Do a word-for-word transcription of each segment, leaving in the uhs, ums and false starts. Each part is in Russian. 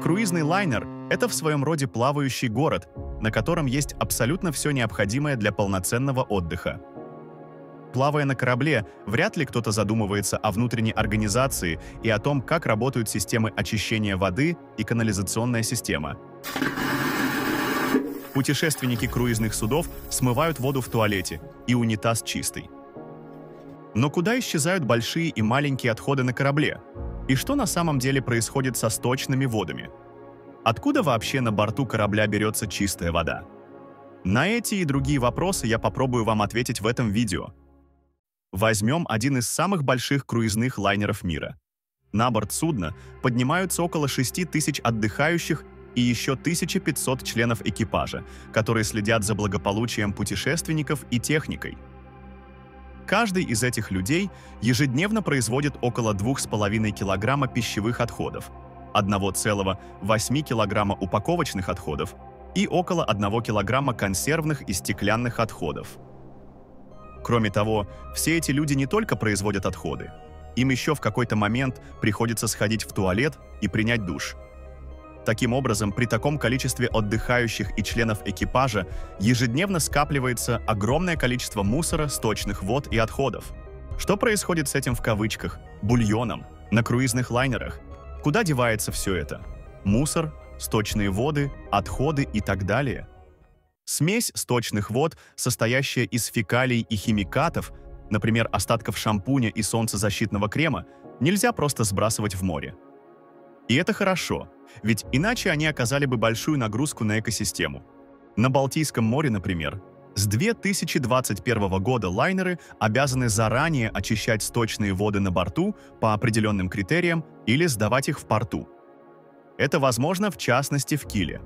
Круизный лайнер – это в своем роде плавающий город, на котором есть абсолютно все необходимое для полноценного отдыха. Плавая на корабле, вряд ли кто-то задумывается о внутренней организации и о том, как работают системы очищения воды и канализационная система. Путешественники круизных судов смывают воду в туалете, и унитаз чистый. Но куда исчезают большие и маленькие отходы на корабле? И что на самом деле происходит со сточными водами? Откуда вообще на борту корабля берется чистая вода? На эти и другие вопросы я попробую вам ответить в этом видео. Возьмем один из самых больших круизных лайнеров мира. На борт судна поднимаются около шести тысяч отдыхающих и еще тысяча пятьсот членов экипажа, которые следят за благополучием путешественников и техникой. Каждый из этих людей ежедневно производит около двух с половиной килограмма пищевых отходов, одного целого восьми килограмма упаковочных отходов и около одного килограмма консервных и стеклянных отходов. Кроме того, все эти люди не только производят отходы, им еще в какой-то момент приходится сходить в туалет и принять душ. Таким образом, при таком количестве отдыхающих и членов экипажа ежедневно скапливается огромное количество мусора, сточных вод и отходов. Что происходит с этим в кавычках «бульоном» на круизных лайнерах? Куда девается все это? Мусор, сточные воды, отходы и так далее. Смесь сточных вод, состоящая из фекалий и химикатов, например, остатков шампуня и солнцезащитного крема, нельзя просто сбрасывать в море. И это хорошо, ведь иначе они оказали бы большую нагрузку на экосистему. На Балтийском море, например, с две тысячи двадцать первого года лайнеры обязаны заранее очищать сточные воды на борту по определенным критериям или сдавать их в порту. Это возможно в частности в Киле.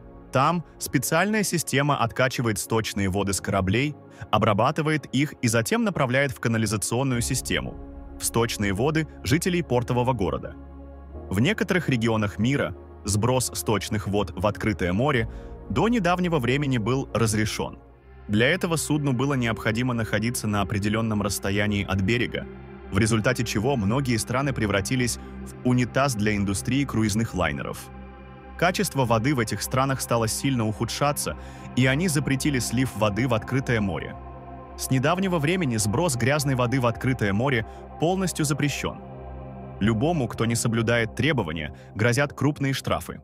Там специальная система откачивает сточные воды с кораблей, обрабатывает их и затем направляет в канализационную систему, в сточные воды жителей портового города. В некоторых регионах мира сброс сточных вод в открытое море до недавнего времени был разрешен. Для этого судну было необходимо находиться на определенном расстоянии от берега, в результате чего многие страны превратились в унитаз для индустрии круизных лайнеров. Качество воды в этих странах стало сильно ухудшаться, и они запретили слив воды в открытое море. С недавнего времени сброс грязной воды в открытое море полностью запрещен. Любому, кто не соблюдает требования, грозят крупные штрафы.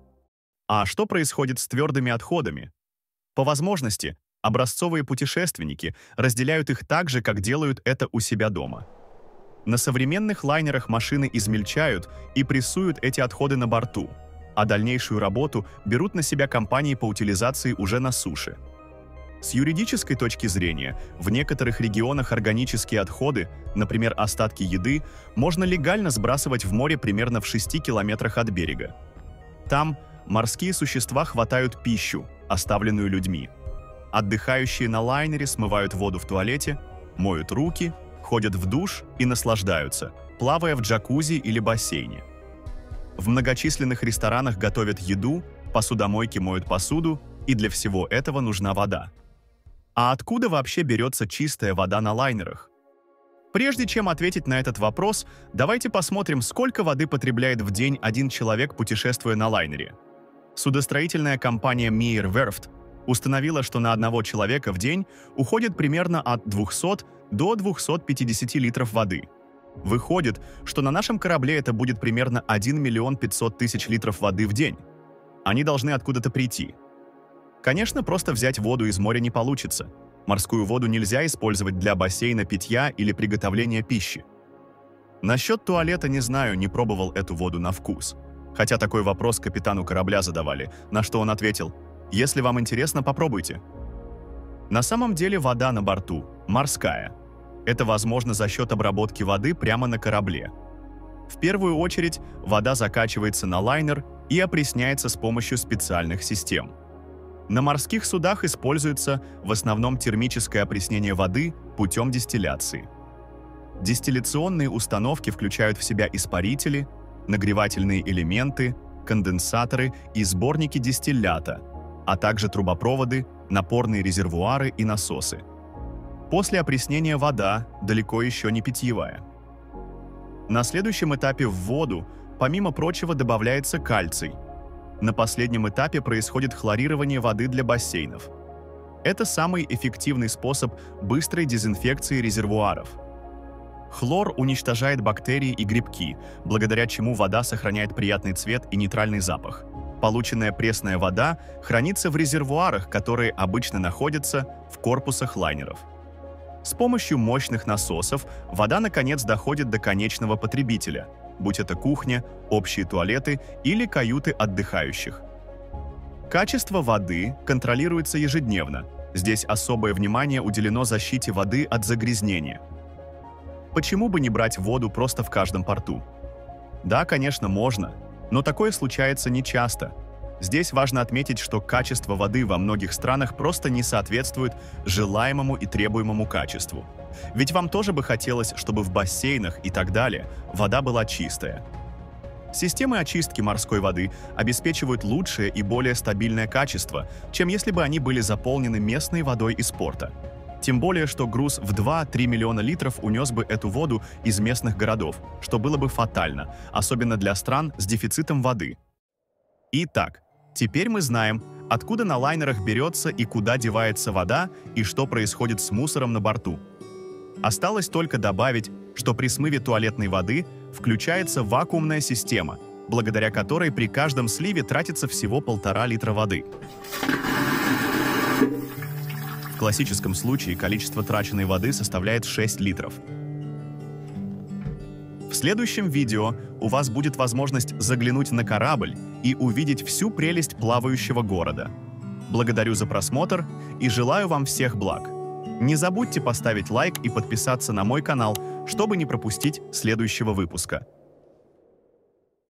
А что происходит с твердыми отходами? По возможности, образцовые путешественники разделяют их так же, как делают это у себя дома. На современных лайнерах машины измельчают и прессуют эти отходы на борту, а дальнейшую работу берут на себя компании по утилизации уже на суше. С юридической точки зрения, в некоторых регионах органические отходы, например, остатки еды, можно легально сбрасывать в море примерно в шести километрах от берега. Там морские существа хватают пищу, оставленную людьми. Отдыхающие на лайнере смывают воду в туалете, моют руки, ходят в душ и наслаждаются, плавая в джакузи или бассейне. В многочисленных ресторанах готовят еду, посудомойки моют посуду, и для всего этого нужна вода. А откуда вообще берется чистая вода на лайнерах? Прежде чем ответить на этот вопрос, давайте посмотрим, сколько воды потребляет в день один человек, путешествуя на лайнере. Судостроительная компания Meyer Werft установила, что на одного человека в день уходит примерно от двухсот до двухсот пятидесяти литров воды. Выходит, что на нашем корабле это будет примерно один миллион пятьсот тысяч литров воды в день. Они должны откуда-то прийти. Конечно, просто взять воду из моря не получится. Морскую воду нельзя использовать для бассейна, питья или приготовления пищи. Насчет туалета не знаю, не пробовал эту воду на вкус. Хотя такой вопрос капитану корабля задавали, на что он ответил: «Если вам интересно, попробуйте». На самом деле вода на борту морская. Это возможно за счет обработки воды прямо на корабле. В первую очередь вода закачивается на лайнер и опресняется с помощью специальных систем. На морских судах используется в основном термическое опреснение воды путем дистилляции. Дистилляционные установки включают в себя испарители, нагревательные элементы, конденсаторы и сборники дистиллята, а также трубопроводы, напорные резервуары и насосы. После опреснения вода далеко еще не питьевая. На следующем этапе в воду, помимо прочего, добавляется кальций. На последнем этапе происходит хлорирование воды для бассейнов. Это самый эффективный способ быстрой дезинфекции резервуаров. Хлор уничтожает бактерии и грибки, благодаря чему вода сохраняет приятный цвет и нейтральный запах. Полученная пресная вода хранится в резервуарах, которые обычно находятся в корпусах лайнеров. С помощью мощных насосов вода наконец доходит до конечного потребителя, будь это кухня, общие туалеты или каюты отдыхающих. Качество воды контролируется ежедневно. Здесь особое внимание уделено защите воды от загрязнения. Почему бы не брать воду просто в каждом порту? Да, конечно, можно, но такое случается нечасто. Здесь важно отметить, что качество воды во многих странах просто не соответствует желаемому и требуемому качеству. Ведь вам тоже бы хотелось, чтобы в бассейнах и так далее вода была чистая. Системы очистки морской воды обеспечивают лучшее и более стабильное качество, чем если бы они были заполнены местной водой из порта. Тем более, что груз в два-три миллиона литров унес бы эту воду из местных городов, что было бы фатально, особенно для стран с дефицитом воды. Итак, теперь мы знаем, откуда на лайнерах берется и куда девается вода и что происходит с мусором на борту. Осталось только добавить, что при смыве туалетной воды включается вакуумная система, благодаря которой при каждом сливе тратится всего полтора литра воды. В классическом случае количество траченной воды составляет шесть литров. В следующем видео у вас будет возможность заглянуть на корабль и увидеть всю прелесть плавающего города. Благодарю за просмотр и желаю вам всех благ. Не забудьте поставить лайк и подписаться на мой канал, чтобы не пропустить следующего выпуска.